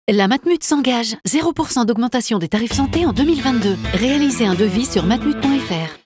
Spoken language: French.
La Matmut s'engage. 0% d'augmentation des tarifs santé en 2022. Réalisez un devis sur matmut.fr.